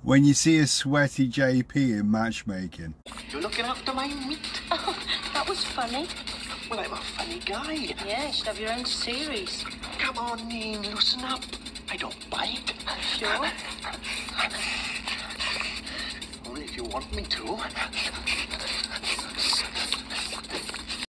When you see a sweaty JP in matchmaking. You're looking after my meat. Oh, that was funny. Well, I'm a funny guy. Yeah, you should have your own series. Come on, Neen, loosen up. I don't bite. Sure. Only if you want me to.